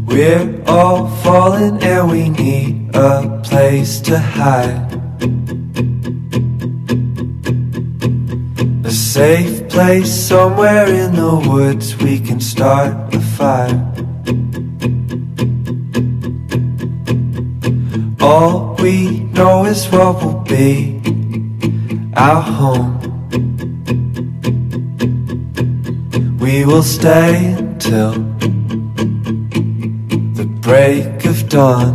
We're all falling and we need a place to hide, a safe place somewhere in the woods we can start a fire. All we know is what will be our home. We will stay until the break of dawn.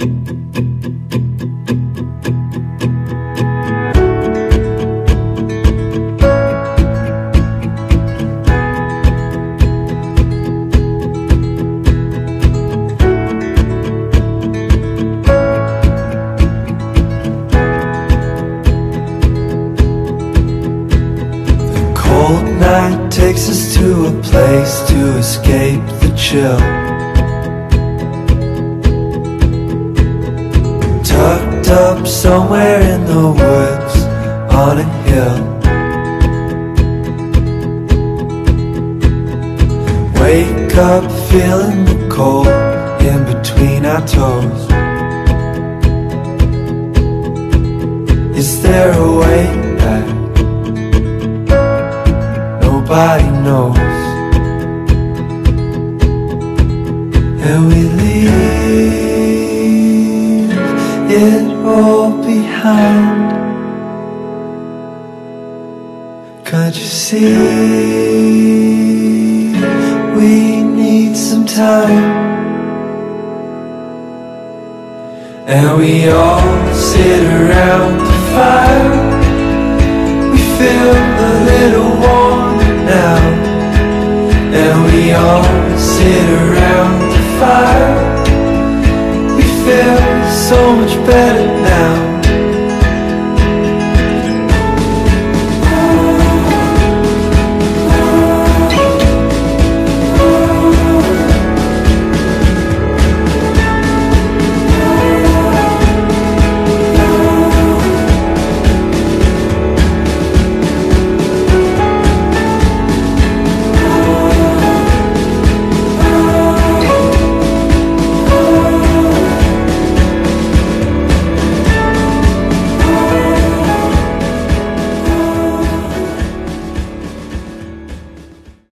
Cold night takes us to a place to escape the chill, tucked up somewhere in the woods on a hill. Wake up feeling the cold in between our toes. Is there a way back? Nobody knows. And we leave it all behind. Can't you see? We need some time. And we all sit around the fire. We feel a little warmer now. And we all sit around the fire. We feel so much better now.